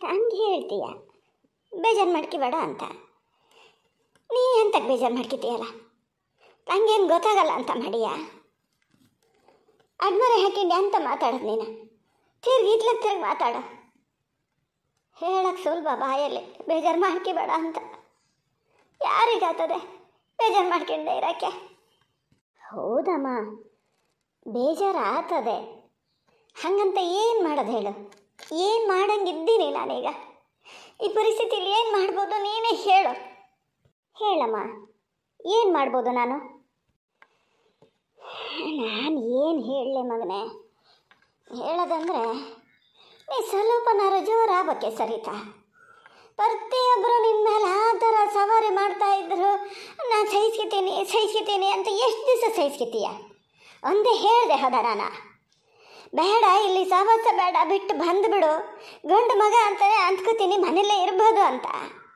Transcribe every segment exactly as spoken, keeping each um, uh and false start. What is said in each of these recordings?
ಹಂಗೆ ಹೇಳ್ತೀಯ, ಬೇಜಾರು ಮಾಡ್ಕಿಬೇಡ ಅಂತ. ನೀ ಎಂತಕ್ಕೆ ಬೇಜಾರು ಮಾಡ್ಕಿತೀಯಲ್ಲ, ಹಂಗೇನು ಗೊತ್ತಾಗಲ್ಲ ಅಂತ ಮಾಡಿಯ? ಅಡ್ಮರೆ ಹಾಕಿಂಡೆ ಅಂತ ಮಾತಾಡೋದು ನೀನು, ತಿರ್ಗಿ ಇತ್ಲಕ್ಕೆ ತಿರ್ಗಿ ಮಾತಾಡ. ಹೇಳಕ್ಕೆ ಸುಲಭ ಬಾಯಲ್ಲಿ ಬೇಜಾರು ಮಾಡ್ಕಿಬೇಡ ಅಂತ. ಯಾರಿಗಾಗ್ತದೆ ಬೇಜಾರು ಮಾಡ್ಕೊಂಡೆ ಇರೋಕ್ಕೆ? ಹೌದಮ್ಮ, ಬೇಜಾರು ಆಗ್ತದೆ. ಹಾಗಂತ ಏನು ಮಾಡೋದು ಹೇಳು? ಏನು ಮಾಡಂಗಿದ್ದೀನಿ ನಾನೀಗ? ಈ ಪರಿಸ್ಥಿತಿಲಿ ಏನು ಮಾಡ್ಬೋದು ನೀನೇ ಹೇಳು. ಹೇಳಮ್ಮ, ಏನು ಮಾಡ್ಬೋದು ನಾನು? ನಾನು ಏನು ಹೇಳಲೆ ಮಗನೇ? ಹೇಳೋದಂದರೆ ನೀ ಸ್ವಲ್ಪನಾರು ಜೋರಾಗಕ್ಕೆ ಸರಿತಾ? ಪ್ರತಿಯೊಬ್ಬರು ನಿಮ್ಮ ಮೇಲೆ ಆ ಥರ ಸವಾರಿ ಮಾಡ್ತಾಯಿದ್ರು, ನಾನು ಸಹಿಸ್ಕೊತೀನಿ ಸಹಿಸ್ಕೊತೀನಿ ಅಂತ ಎಷ್ಟು ದಿವಸ ಸಹಿಸ್ಕೊತೀಯ? ಒಂದೇ ಹೇಳಿದೆ ಹೌದಾ ನಾನು? ಬೇಡ, ಇಲ್ಲಿ ಸಹವಾಸ ಬೇಡ, ಬಿಟ್ಟು ಬಂದುಬಿಡು, ಗಂಡು ಮಗ ಅಂತಾನೆ ಅಂದ್ಕೋತೀನಿ, ಮನೆಯಲ್ಲೇ ಇರ್ಬೋದು ಅಂತ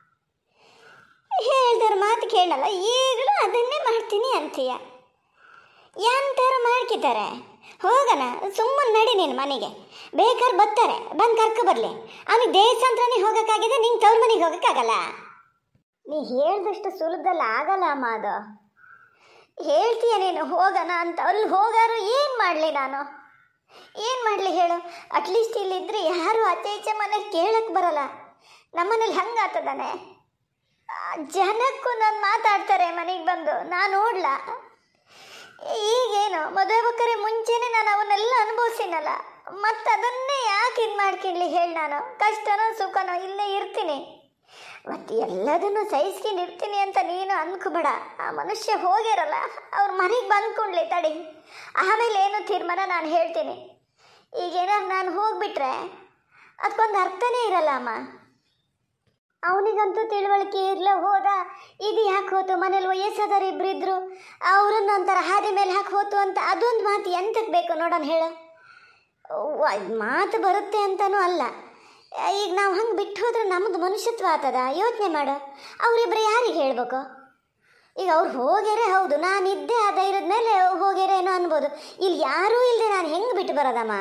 ಹೇಳ್ದಾರ ಮಾತು ಕೇಳಲ್ಲ. ಈಗಲೂ ಅದನ್ನೇ ಮಾಡ್ತೀನಿ ಅಂತೀಯ. ಎಂಥವ್ರು ಮಾಡ್ಕಿದ್ದಾರೆ? ಹೋಗೋಣ, ಸುಮ್ಮನೆ ನಡಿ ನೀನು ಮನೆಗೆ. ಬೇಕಾದ್ರೆ ಬರ್ತಾರೆ, ಬಂದು ಕರ್ಕೊ ಬರಲಿ. ಅವನಿಗೆ ದೇವಸ್ಥಾನನೇ ಹೋಗೋಕ್ಕಾಗಿದೆ, ನಿಂಗೆ ತವ್ರ ಮನೆಗೆ ಹೋಗೋಕ್ಕಾಗಲ್ಲ. ನೀ ಹೇಳ್ದಷ್ಟು ಸುಲಭದಲ್ಲಿ ಆಗಲ್ಲ ಅಮ್ಮ ಅದು. ಹೇಳ್ತೀಯ ನೀನು ಹೋಗೋಣ ಅಂತ, ಅಲ್ಲಿ ಹೋಗಾರು ಏನು ಮಾಡಲಿ ನಾನು? ಏನು ಮಾಡಲಿ ಹೇಳು? ಅಟ್ಲೀಸ್ಟ್ ಇಲ್ಲಿದ್ದರೆ ಯಾರು ಆಚೆ ಈಚೆ ಮನೆಗೆ ಕೇಳಕ್ಕೆ ಬರೋಲ್ಲ. ನಮ್ಮನೇಲಿ ಹಂಗೆ ಆಗ್ತದಾನೆ. ಜನಕ್ಕೂ ನಾನು ಮಾತಾಡ್ತಾರೆ ಮನೆಗೆ ಬಂದು, ನಾನು ನೋಡ್ಲಾ? ಈಗೇನು ಮದುವೆ ಬೇಕಾರೆ ಮುಂಚೆನೇ ನಾನು ಅವನ್ನೆಲ್ಲ ಅನುಭವಿಸಿನಲ್ಲ, ಮತ್ತು ಅದನ್ನೇ ಯಾಕೆ ಇದು ಮಾಡ್ಕೊಳ್ಳಿ ಹೇಳಿ? ನಾನು ಕಷ್ಟನೋ ಸುಖನೋ ಇಲ್ಲೇ ಇರ್ತೀನಿ, ಮತ್ತು ಎಲ್ಲದನ್ನು ಸಹಿಸ್ಕೊಂಡು ಇರ್ತೀನಿ ಅಂತ ನೀನು ಅಂದ್ಕೋಬೇಡ. ಆ ಮನುಷ್ಯ ಹೋಗಿರಲ್ಲ, ಅವ್ರ ಮನೆಗೆ ಬಂದ್ಕೊಂಡ್ಲಿ ತಡಿ, ಆಮೇಲೆ ಏನು ತೀರ್ಮಾನ ನಾನು ಹೇಳ್ತೀನಿ. ಈಗೇನಾದ್ರು ನಾನು ಹೋಗ್ಬಿಟ್ರೆ ಅದಕ್ಕೊಂದು ಅರ್ಥನೇ ಇರಲ್ಲ ಅಮ್ಮ. ಅವನಿಗಂತೂ ತಿಳುವಳಿಕೆ ಇರಲ್ಲ, ಹೋದ ಇದು ಯಾಕೆ ಹೋತು, ಮನೇಲಿ ವಯಸ್ಸಾದವ್ರು ಇಬ್ಬರು ಇದ್ದರು, ಅವ್ರನ್ನ ಒಂಥರ ಹಾದಿ ಮೇಲೆ ಹಾಕಿ ಹೋತು ಅಂತ ಅದೊಂದು ಮಾತು ಎಂತಕ್ಕೆ ಬೇಕು ನೋಡೋಣ ಹೇಳು? ಮಾತು ಬರುತ್ತೆ ಅಂತನೂ ಅಲ್ಲ. ಈಗ ನಾವು ಹಂಗೆ ಬಿಟ್ಟು ಹೋದ್ರೆ ನಮ್ಮದು ಮನುಷ್ಯತ್ವ ಆಗ್ತದ? ಯೋಚನೆ ಮಾಡು. ಅವರಿಬ್ಬರು ಯಾರಿಗೆ ಹೇಳಬೇಕು? ಈಗ ಅವ್ರು ಹೋಗ್ಯಾರೆ, ಹೌದು, ನಾನಿದ್ದೆ ಆ ಧೈರ್ಯದ ಮೇಲೆ ಹೋಗ್ಯಾರೇನೋ ಅನ್ಬೋದು. ಇಲ್ಲಿ ಯಾರೂ ಇಲ್ಲದೆ ನಾನು ಹೆಂಗೆ ಬಿಟ್ಟು ಬರೋದಮ್ಮ?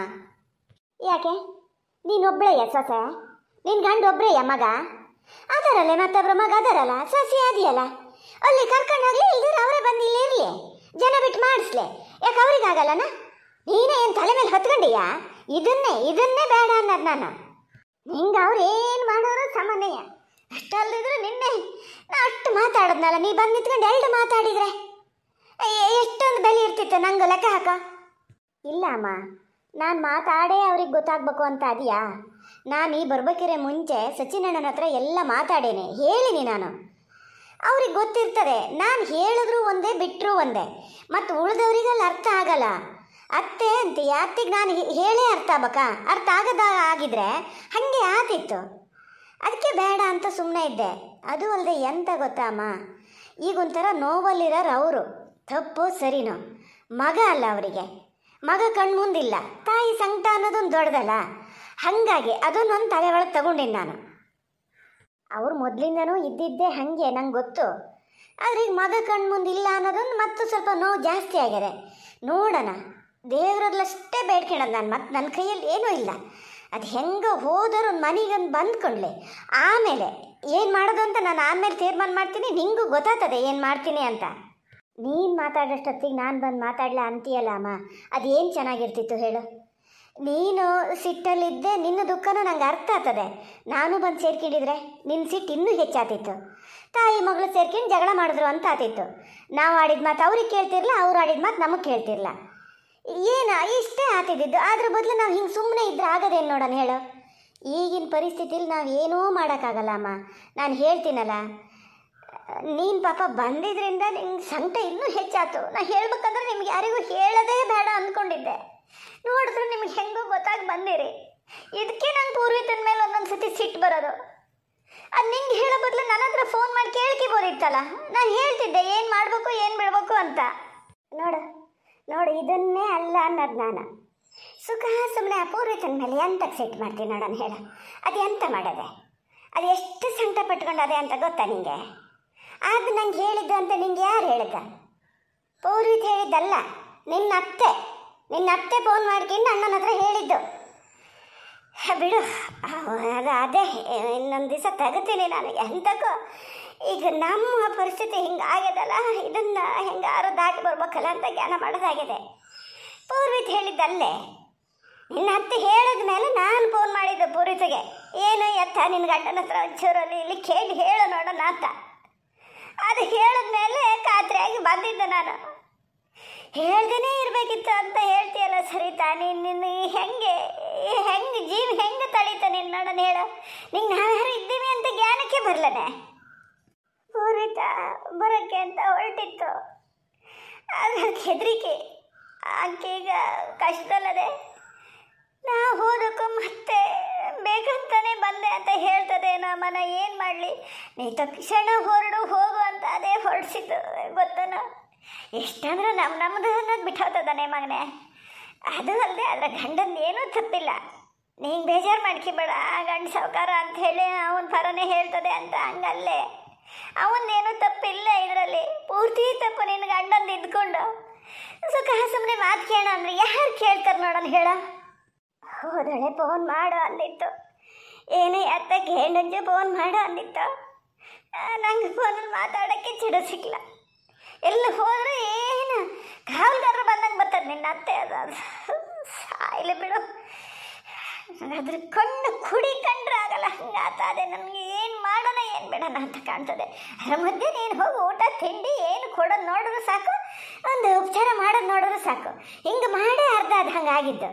ಯಾಕೆ ನೀನೊಬ್ಬಳೆಯ ಸೊಸೆ? ನಿನ್ನ ಗಂಡು ಒಬ್ಬಳೆಯ ಮಗ? ಅದರಲ್ಲೇ ಮತ್ತೊಬ್ಬರ ಮಗ ಅದರಲ್ಲ, ಸಸಿ ಅದೆಯಲ್ಲ, ಅಲ್ಲಿ ಕರ್ಕೊಂಡೋಗ್ಲಿ, ಇಲ್ದಿರ ಅವರೇ ಬಂದು ಇಲ್ಲಿ ಇರಲಿ, ಜನ ಬಿಟ್ಟು ಮಾಡಿಸ್ಲೆ. ಯಾಕೆ ಅವ್ರಿಗಾಗಲ್ಲನ? ನೀನೇ ಏನು ತಲೆ ಮೇಲೆ ಹೊತ್ಕೊಂಡಿಯಾ? ಇದನ್ನೇ ಇದನ್ನೇ ಬೇಡ ಅನ್ನೋದು ನಾನು. ನಿಂಗೆ ಅವ್ರು ಏನು ಮಾಡೋರು ಸಾಮಾನ್ಯ. ಅಷ್ಟಲ್ಲದಿದ್ರೆ ನಿನ್ನೆ ನಾ ಅಷ್ಟು ಮಾತಾಡೋದ್ನಲ್ಲ, ನೀ ಬಂದು ನಿಂತ್ಕೊಂಡು ಎರಡು ಮಾತಾಡಿದರೆ ಎಷ್ಟೊಂದು ಬೆಲೆ ಇರ್ತಿತ್ತು ನಂಗೆ ಲೆಕ್ಕ ಹಾಕ. ಇಲ್ಲ ಅಮ್ಮ, ನಾನು ಮಾತಾಡೇ ಅವ್ರಿಗೆ ಗೊತ್ತಾಗಬೇಕು ಅಂತ ಅದೆಯಾ? ನಾನು ಈ ಬರ್ಬೇಕಿರೆ ಮುಂಚೆ ಸಚಿನಣ್ಣನ ಹತ್ರ ಎಲ್ಲ ಮಾತಾಡೇನೆ, ಹೇಳಿನಿ ನಾನು. ಅವ್ರಿಗೆ ಗೊತ್ತಿರ್ತದೆ, ನಾನು ಹೇಳಿದ್ರು ಒಂದೇ ಬಿಟ್ಟರು ಒಂದೇ, ಮತ್ತು ಉಳಿದವ್ರಿಗಲ್ಲಿ ಅರ್ಥ ಆಗಲ್ಲ. ಅತ್ತೆ ಅಂತ ಅತ್ತಿಗೆ ನಾನು ಹೇಳೇ ಅರ್ಥ ಆಗ್ಬೇಕಾ? ಅರ್ಥ ಆಗದ ಆಗಿದ್ರೆ ಹಾಗೆ ಆತಿತ್ತು. ಅದಕ್ಕೆ ಬೇಡ ಅಂತ ಸುಮ್ಮನೆ ಇದ್ದೆ. ಅದು ಅಲ್ಲದೆ ಎಂತ ಗೊತ್ತಾ ಅಮ್ಮ, ಈಗೊಂಥರ ನೋವಲ್ಲಿರೋರು ಅವರು. ತಪ್ಪು ಸರಿನೋ, ಮಗ ಅಲ್ಲ ಅವರಿಗೆ, ಮಗ ಕಣ್ಮುಂದಿಲ್ಲ, ತಾಯಿ ಸಂಕಟ ಅನ್ನೋದೊಂದು ದೊಡ್ಡದಲ್ಲ. ಹಾಗಾಗಿ ಅದನ್ನೊಂದು ತಲೆ ಒಳಗೆ ತಗೊಂಡಿನಿ ನಾನು. ಅವ್ರು ಮೊದಲಿಂದನೂ ಇದ್ದಿದ್ದೇ ಹಾಗೆ ನಂಗೆ ಗೊತ್ತು. ಆದರೆ ಈಗ ಮಗ ಕಣ್ಮುಂದಿಲ್ಲ ಅನ್ನೋದೊಂದು ಮತ್ತು ಸ್ವಲ್ಪ ನೋವು ಜಾಸ್ತಿ ಆಗಿದೆ. ನೋಡೋಣ, ದೇವರಲ್ಲಷ್ಟೇ ಬೇಡ್ಕೊಳ್ಳೋದು ನಾನು, ಮತ್ತು ನನ್ನ ಕೈಯಲ್ಲಿ ಏನೂ ಇಲ್ಲ. ಅದು ಹೆಂಗೆ ಹೋದರೂ ಮನೆಗೊಂದು ಬಂದ್ಕೊಂಡ್ಲಿ, ಆಮೇಲೆ ಏನು ಮಾಡೋದು ಅಂತ ನಾನು ಆಮೇಲೆ ತೀರ್ಮಾನ ಮಾಡ್ತೀನಿ. ನಿಂಗೂ ಗೊತ್ತಾಗ್ತದೆ ಏನು ಮಾಡ್ತೀನಿ ಅಂತ. ನೀನು ಮಾತಾಡೋಷ್ಟೊತ್ತಿಗೆ ನಾನು ಬಂದು ಮಾತಾಡಲ ಅಂತೀಯಲ್ಲ ಅಮ್ಮ, ಅದೇನು ಚೆನ್ನಾಗಿರ್ತಿತ್ತು ಹೇಳು? ನೀನು ಸಿಟ್ಟಲ್ಲಿದ್ದೆ, ನಿನ್ನ ದುಃಖನೂ ನಂಗೆ ಅರ್ಥ ಆಗ್ತದೆ. ನಾನು ಬಂದು ಸೇರ್ಕೊಂಡಿದ್ರೆ ನಿನ್ನ ಸಿಟ್ಟು ಇನ್ನೂ ಹೆಚ್ಚಾತಿತ್ತು. ತಾಯಿ ಮಗಳು ಸೇರ್ಕೊಂಡು ಜಗಳ ಮಾಡಿದ್ರು ಅಂತ ಆತಿತ್ತು. ನಾವು ಆಡಿದ ಮಾತು ಅವ್ರಿಗೆ ಕೇಳ್ತಿರ್ಲ, ಅವ್ರು ಆಡಿದ ಮಾತು ನಮಗೆ ಕೇಳ್ತಿರ್ಲ. ಏನು ಇಷ್ಟೇ ಆತಿದ್ದು. ಅದ್ರ ಬದಲು ನಾವು ಹಿಂಗೆ ಸುಮ್ಮನೆ ಇದ್ರೆ ಆಗೋದೇನು ನೋಡೋಣ ಹೇಳು? ಈಗಿನ ಪರಿಸ್ಥಿತಿಲಿ ನಾವು ಏನೂ ಮಾಡೋಕ್ಕಾಗಲ್ಲ ಅಮ್ಮ. ನಾನು ಹೇಳ್ತೀನಲ್ಲ, ನೀನು ಪಾಪ ಬಂದಿದ್ದರಿಂದ ನಿಂಗೆ ಸಂಕಟ ಇನ್ನೂ ಹೆಚ್ಚಾಯ್ತು. ನಾ ಹೇಳ್ಬೇಕಂದ್ರೆ ನಿಮ್ಗೆ ಯಾರಿಗೂ ಹೇಳೋದೇ ಬೇಡ ಅಂದ್ಕೊಂಡಿದ್ದೆ. ನೋಡಿದ್ರೆ ನಿಮ್ಗೆ ಹೆಂಗೋ ಗೊತ್ತಾಗಿ ಬಂದಿರಿ. ಇದಕ್ಕೆ ನಂಗೆ ಪೂರ್ವಿತನ ಮೇಲೆ ಒಂದೊಂದು ಸತಿ ಸಿಟ್ಟು ಬರೋದು. ಅದು ನಿಂಗೆ ಹೇಳೋ ಬದಲು ನನ್ನ ಹತ್ರ ಫೋನ್ ಮಾಡಿ ಕೇಳ್ಕಿಬೋದಿತ್ತಲ್ಲ, ನಾನು ಹೇಳ್ತಿದ್ದೆ ಏನು ಮಾಡಬೇಕು ಏನು ಬಿಡಬೇಕು ಅಂತ. ನೋಡು ನೋಡು ಇದನ್ನೇ ಅಲ್ಲ ಅನ್ನೋದು ನಾನು. ಸುಖ ಸುಮ್ಮನೆ ಅಪೂರ್ವಿತನ ಮೇಲೆ ಎಂತಕ್ಕೆ ಸಿಟ್ಟು ಮಾಡ್ತೀನಿ ನೋಡೋಣ ಹೇಳು? ಅದು ಎಂತ ಮಾಡೋದೆ? ಅದು ಎಷ್ಟು ಸಂಕಟ ಪಟ್ಕೊಂಡದೆ ಅಂತ ಗೊತ್ತಾ ನಿಂಗೆ? ಅದು ನಂಗೆ ಹೇಳಿದ್ದು ಅಂತ ನಿಂಗೆ ಯಾರು ಹೇಳಿದ್ದ? ಪೂರ್ವಿತ ಹೇಳಿದ್ದಲ್ಲ, ನಿನ್ನ ಅತ್ತೆ. ನಿನ್ನ ಅತ್ತೆ ಫೋನ್ ಮಾಡ್ಕೊಂಡು ಅಣ್ಣನ ಹತ್ರ ಹೇಳಿದ್ದು. ಬಿಡು, ಅದು ಅದೇ ಇನ್ನೊಂದು ದಿವಸ ತಗೋತೀನಿ ನಾನು ಎಂತಕ್ಕೋ. ಈಗ ನಮ್ಮ ಪರಿಸ್ಥಿತಿ ಹಿಂಗಾಗ್ಯದಲ್ಲ, ಇದನ್ನು ಹೆಂಗಾರು ದಾಟಿ ಬರ್ಬೇಕಲ್ಲ ಅಂತ ಜ್ಞಾನ ಮಾಡೋದಾಗಿದೆ. ಪೂರ್ವಿತ್ ಹೇಳಿದ್ದಲ್ಲೇ, ನಿನ್ನ ಅತ್ತೆ ಹೇಳಿದ ಮೇಲೆ ನಾನು ಫೋನ್ ಮಾಡಿದ್ದೆ ಪೂರ್ವಿತಿಗೆ, ಏನು ಎತ್ತ ನಿನ್ನ ಗಂಡನ ಹತ್ರ ಒಂಚೂರಲ್ಲಿ ಇಲ್ಲಿ ಕೇಳಿ ಹೇಳು ನೋಡೋಣ ಅಂತ. ಅದು ಹೇಳಿದ್ಮೇಲೆ ಖಾತ್ರಿಯಾಗಿ ಬಂದಿದ್ದೆ ನಾನು. ಹೇಳ್ದೇನೇ ಇರಬೇಕಿತ್ತು ಅಂತ ಹೇಳ್ತೀಯಲ್ಲ ಸರಿತಾ, ನೀನು ನಿನ್ನ ಹೆಂಗೆ ಹೆಂಗೆ ಜೀವ ಹೆಂಗೆ ತಳೀತ ನಿನ್ನ ನೋಡೋಣ ಹೇಳು. ನಿಂಗೆ ನಾವ್ಯಾರು ಇದ್ದೀವಿ ಅಂತ ಜ್ಞಾನಕ್ಕೆ ಬರಲನೆ. ಪೂರ್ವಿತ ಬರೋಕ್ಕೆ ಅಂತ ಹೊರಟಿತ್ತು, ಆದರೆ ಹೆದರಿಕೆ ಆಕೆ ಈಗ ಕಷ್ಟದಲ್ಲದೆ. ನಾ ಹೋದಕ್ಕೂ ಮತ್ತೆ ಬೇಕಂತಾನೆ ಬಂದೆ ಅಂತ ಹೇಳ್ತದೆ ನಮ್ಮನ. ಏನು ಮಾಡಲಿ, ನೀ ತಕ್ಷಣ ಹೊರಡು ಹೋಗು ಅಂತ ಅದೇ ಹೊರಡಿಸಿದ್ದು ಗೊತ್ತನ. ಎಷ್ಟಂದ್ರೆ ನಮ್ಮ ನಮ್ಮದು ಅನ್ನೋದು ಬಿಟ್ಟೋಗ್ತದಾನೆ ಮಗನೇ. ಅದು ಅಲ್ಲದೆ ಅದರ ಗಂಡಂದು ಏನೂ ತಪ್ಪಿಲ್ಲ. ನೀನು ಬೇಜಾರು ಮಾಡ್ಕಿಬೇಡ, ಗಂಡ ಸಾವುಕಾರ ಅಂತ ಹೇಳಿ ಅವನ ಪರನೇ ಹೇಳ್ತದೆ ಅಂತ ಹಂಗಲ್ಲೇ. ಅವನದೇನೂ ತಪ್ಪಿಲ್ಲ ಇದರಲ್ಲಿ, ಪೂರ್ತಿ ತಪ್ಪು ನಿನ್ನ ಗಂಡಂದು ಇದ್ಕೊಂಡು. ಸುಖ ಸುಮ್ಮನೆ ಮಾತು ಕೇಳ ಅಂದರೆ ಯಾರು ಕೇಳ್ತಾರೆ ನೋಡೋಣ ಹೇಳ. ಹೋದಳೆ ಫೋನ್ ಮಾಡು ಅಂದಿತ್ತು, ಏನೇ ಅತ್ತಕ್ಕೆ ಹೆಣ್ಣಂಜು ಫೋನ್ ಮಾಡು ಅಂದಿತ್ತು. ನಂಗೆ ಫೋನಲ್ಲಿ ಮಾತಾಡೋಕ್ಕೆ ಚಿಡು ಸಿಕ್ಕಿಲ್ಲ. ಎಲ್ಲಿ ಹೋದರೂ ಏನು ಕಾವಲ್ಗಾರರು ಬಂದಂಗೆ ಬರ್ತದೆ ನಿನ್ನ ಅತ್ತೆ. ಅದು ಸಾಯಿಲೆ ಬಿಡು, ಅದ್ರ ಕಣ್ಣು ಕುಡಿ ಕಂಡ್ರೆ ಆಗಲ್ಲ, ಹಂಗಾತದೆ ನನಗೆ. ಏನು ಮಾಡೋಣ ಏನು ಬಿಡೋಣ ಅಂತ ಕಾಣ್ತದೆ. ಅದರ ಮಧ್ಯೆ ನೀನು ಹೋಗಿ ಊಟ ತಿಂಡಿ ಏನು ಕೊಡೋದು ನೋಡಿದ್ರು ಸಾಕು, ಒಂದು ಉಪಚಾರ ಮಾಡೋದು ನೋಡಿದ್ರು ಸಾಕು. ಹಿಂಗೆ ಮಾಡೇ ಅರ್ಧ ಅದು ಹಂಗಾಗಿದ್ದು.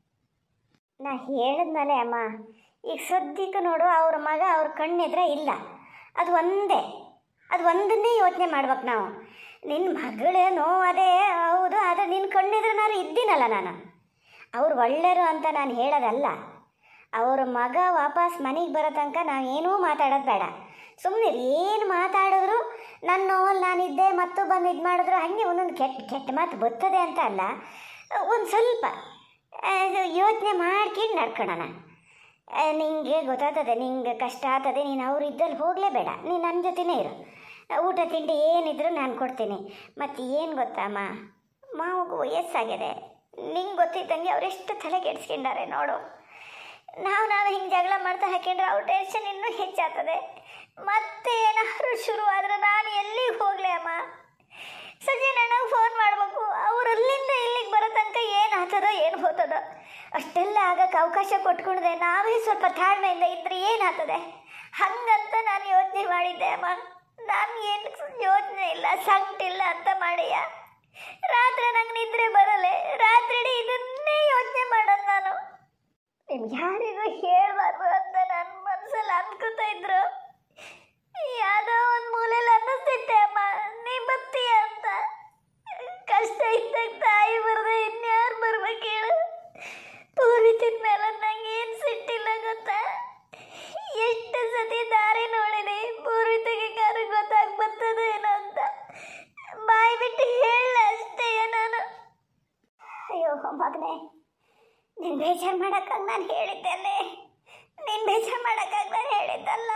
ನಾ ಹೇಳಿದ್ಮೇಲೆ ಅಮ್ಮ, ಈಗ ಸದ್ಯಕ್ಕೆ ನೋಡು ಅವ್ರ ಮಗ ಅವ್ರ ಕಣ್ಣೆದ್ರೆ ಇಲ್ಲ, ಅದು ಒಂದೇ, ಅದು ಒಂದನ್ನೇ ಯೋಚನೆ ಮಾಡ್ಬೇಕು ನಾವು. ನಿನ್ನ ಮಗಳೇ ನೋವು ಅದೇ ಹೌದು, ಆದರೆ ನಿನ್ನ ಕಣ್ಣೆದ್ರೆ ನಾನು ಇದ್ದೀನಲ್ಲ ನಾನು. ಅವ್ರು ಒಳ್ಳೆಯರು ಅಂತ ನಾನು ಹೇಳೋದಲ್ಲ. ಅವ್ರ ಮಗ ವಾಪಸ್ ಮನೆಗೆ ಬರೋ ತನಕ ನಾವು ಏನೂ ಮಾತಾಡೋದು ಬೇಡ. ಸುಮ್ಮನೆ ಏನು ಮಾತಾಡಿದ್ರು ನನ್ನ ನೋವಲ್ಲಿ ನಾನಿದ್ದೆ ಮತ್ತು ಬಂದು ಇದು ಮಾಡಿದ್ರು ಹಾಗೆ ಒಂದೊಂದು ಕೆಟ್ಟ ಕೆಟ್ಟ ಮಾತು ಬರ್ತದೆ ಅಂತ ಅಲ್ಲ. ಒಂದು ಸ್ವಲ್ಪ ಯೋಚನೆ ಮಾಡ್ಕೊಂಡು ನಡ್ಕೊಳ್ಳೋಣ. ನಿಂಗೆ ಗೊತ್ತಾಗ್ತದೆ, ನಿಂಗೆ ಕಷ್ಟ ಆಗ್ತದೆ, ನೀನು ಅವ್ರು ಇದ್ದಲ್ಲಿ ಹೋಗಲೇಬೇಡ, ನೀನು ನನ್ನ ಜೊತೆನೇ ಇರು. ಊಟ ತಿಂಡಿ ಏನಿದ್ರು ನಾನು ಕೊಡ್ತೀನಿ. ಮತ್ತು ಏನು ಗೊತ್ತಮ್ಮ, ಮಾವಗೂ ವಯಸ್ಸಾಗಿದೆ, ನಿಂಗೆ ಗೊತ್ತಿದ್ದಂಗೆ ಅವರೆಷ್ಟು ತಲೆ ಕೆಡಿಸ್ಕೊಂಡಾರೆ ನೋಡು. ನಾವು ನಾವು ಹಿಂಗೆ ಜಗಳ ಮಾಡ್ತಾ ಹಾಕೊಂಡ್ರೆ ಅವ್ರ ಟೆನ್ಷನ್ ಇನ್ನೂ ಹೆಚ್ಚಾಗ್ತದೆ. ಮತ್ತೆ ಏನಾದರೂ ಶುರು ಆದರೆ ನಾನು ಎಲ್ಲಿಗೆ ಹೋಗಲಿ ಅಮ್ಮ. ಸಂಜೆ ನನಗೆ ಫೋನ್ ಮಾಡಬೇಕು, ಅವ್ರು ಅಲ್ಲಿಂದ ಇಲ್ಲಿಗೆ ಬರೋ ತನಕ ಏನು ಆಗ್ತದೋ ಏನು ಹೋಗ್ತದೋ. ಅಷ್ಟೆಲ್ಲ ಆಗಕ್ಕೆ ಅವಕಾಶ ಕೊಟ್ಕೊಂಡ್ರೆ ನಾವೇ ಸ್ವಲ್ಪ ತಾಳ್ಮೆಯಿಂದ ಇದ್ದರೆ ಏನಾಗ್ತದೆ. ಹಾಗಂತ ನಾನು ಯೋಚನೆ ಮಾಡಿದ್ದೆ ಅಮ್ಮ. ನಾನು ಏನು ಯೋಚನೆ ಇಲ್ಲ, ಸಂಕಟಿಲ್ಲ ಅಂತ ಮಾಡಿಯ. ರಾತ್ರಿ ನಂಗೆ ನಿದ್ರೆ ಬರಲ್ಲ, ರಾತ್ರಿ ಇದನ್ನೇ ಯೋಚನೆ ಮಾಡೋದು ನಾನು. ನಿಮ್ಗೆ ಯಾರಿಗೂ ಹೇಳಬಾರ್ದು ಅಂತ ನನ್ನ ಮನಸ್ಸಲ್ಲಿ ಅನ್ಕೋತಾ ಇದ್ರು. ಯಾವುದೋ ಒಂದು ಮೂಲೆಯಲ್ಲಿ ಅನ್ನಿಸ್ತಿದ್ದೆ ಅಮ್ಮ, ನೀ ಬರ್ತೀಯ ಅಂತ. ಕಷ್ಟ ಇದ್ದಾಗ ತಾಯಿ ಬರದೆ ಇನ್ಯಾರು ಬರ್ಬೇಕು ಹೇಳು. ಪೂರಿತಿದ ಮೇಲೆ ನಂಗೆ ಏನು ಸಿಟ್ಟಿಲ್ಲ ಗೊತ್ತಾ. ಎಷ್ಟು ಸತಿ ದಾರಿ ನೋಡಿದೆ, ಪೂರ್ವಿತಿಗೆ ಯಾರು ಗೊತ್ತಾಗಿ ಬರ್ತದೆ ಏನೋ ಅಂತ ಬಾಯಿ ಬಿಟ್ಟು ಹೇಳ ಅಷ್ಟೇ ನಾನು. ಅಯ್ಯೋ ಮಗನೇ, ನೀನು ಬೇಜಾರು ಮಾಡೋಕ್ಕಾಗ ನಾನು ಹೇಳಿದ್ದಲ್ಲೇ, ನೀನು ಬೇಜಾರು ಮಾಡೋಕ್ಕಾಗ ನಾನು ಹೇಳಿದ್ದಲ್ಲ.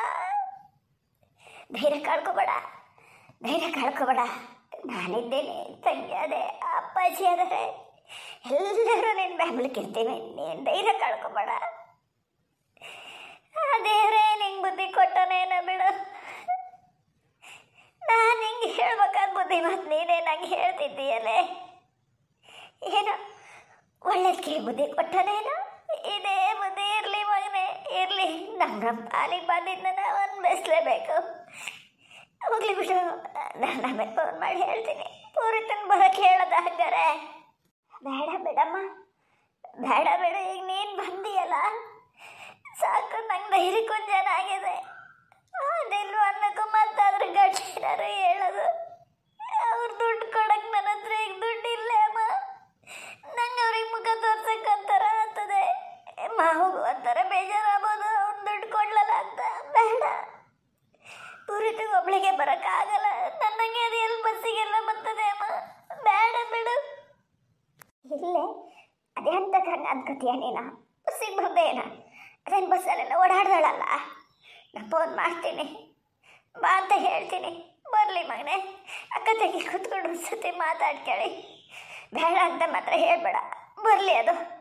ಧೈರ್ಯ ಕಳ್ಕೊಬೇಡ, ಧೈರ್ಯ ಕಳ್ಕೊಬೇಡ. ನಾನಿದ್ದೇನೆ, ತಂಗಿ ಅದೇ, ಅಪ್ಪಾಜಿ ಆದರೆ ಎಲ್ಲರೂ ನಿನ್ನ ಬೆಂಬಲಕ್ಕೆ ಇರ್ತೀವಿ. ನೀನು ಧೈರ್ಯ ಕಳ್ಕೊಬೇಡ. ಆ ದೇವರೇ ನಿಂಗೆ ಬುದ್ಧಿ ಕೊಟ್ಟನೇನೋ ಬಿಡು. ನಾನು ಹಿಂಗೆ ಹೇಳ್ಬೇಕಾದ ಬುದ್ಧಿ ಮತ್ತು ನೀನೇ ನಂಗೆ ಹೇಳ್ತಿದ್ದೀಯಲ್ಲೇ. ಏನೋ ಒಳ್ಳೇದಕ್ಕೆ ಬುದ್ಧಿ ಕೊಟ್ಟನೇನೋ. ಇದೇ ಬುದ್ಧಿ ಇರಲಿ ಮಗನೇ, ಇರಲಿ. ನಮ್ಮ ನಮ್ಮ ಪಾಲಿಗೆ ಬಂದಿದ್ದನ್ನ ನಾವು ಅನ್ಭವಿಸ್ಲೇಬೇಕು. ಹೋಗ್ಲಿ ಬಿಡು, ನಾನು ಆಮೇಲೆ ಫೋನ್ ಮಾಡಿ ಹೇಳ್ತೀನಿ. ಪೂರಿತನ ಬರೋಕ್ಕೆ ಹೇಳೋದು ಹಂಗಾರೆ. ಬೇಡ ಬಿಡಮ್ಮ, ಬೇಡ ಬೇಡ. ಈಗ ನೀನು ಬಂದಿಯಲ್ಲ ಸಾಕು, ನಂಗೆ ಧೈರ್ಯಕ್ಕೊಂದು ಜನ ಆಗಿದೆ. ಅದಿಲ್ವ ಅನ್ನಕ್ಕೂ ಮತ್ತಾದ್ರೆ ಗಟ್ಟಿನಾರು ಹೇಳೋದು. ಅವ್ರು ದುಡ್ಡು ಕೊಡಕ್ಕೆ ನನ್ನ ಹತ್ರ ಈಗ ದುಡ್ಡು ಇಲ್ಲ ಅಮ್ಮ. ನಂಗೆ ಅವ್ರಿಗೆ ಮುಖ ತೋರ್ಸಕ್ಕೆ ಒಂಥರ ಆಗ್ತದೆ. ಮಾವು ಒಂಥರ ಬೇಜಾರಾಗ್ಬೋದು ಅವ್ರು ದುಡ್ಡು ಕೊಡ್ಲಲ್ಲ ಅಂತ. ಬೇಡ, ಪೂರಿತಿಗೆ ಒಬ್ಳಿಗೆ ಬರೋಕ್ಕಾಗಲ್ಲ. ನನಗೆ ಅದು ಎಲ್ಲಿ ಬಸ್ಸಿಗೆಲ್ಲ ಬರ್ತದೆ ಅಮ್ಮ. ಬೇಡ ಬಿಡು. ಇಲ್ಲೇ ಅದೇ ಅಂತ ಹಂಗೆ ಅನ್ಕೋತೀಯ ನೀನು. ಬಸ್ಸಿಗೆ ಬರ್ದೇನ ಅದೇನು ಬಸ್ಸಲ್ಲೆಲ್ಲ ಓಡಾಡ್ದಳಲ್ಲ. ನಾನು ಫೋನ್ ಮಾಡ್ತೀನಿ, ಬಾ ಅಂತ ಹೇಳ್ತೀನಿ. ಬರಲಿ ಮಗನೇ, ಅಕ್ಕ ತಂಗಿ ಕೂತ್ಕೊಂಡು ಒಂದು ಸತಿ ಮಾತಾಡ್ಕೇಳಿ. ಬೇಡ ಅಂತ ಮಾತ್ರ ಹೇಳಬೇಡ, ಬರಲಿ ಅದು.